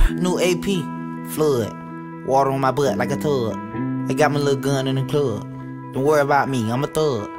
New AP, flood. Water on my butt like a tub. I got my little gun in the club. Don't worry about me, I'm a thug.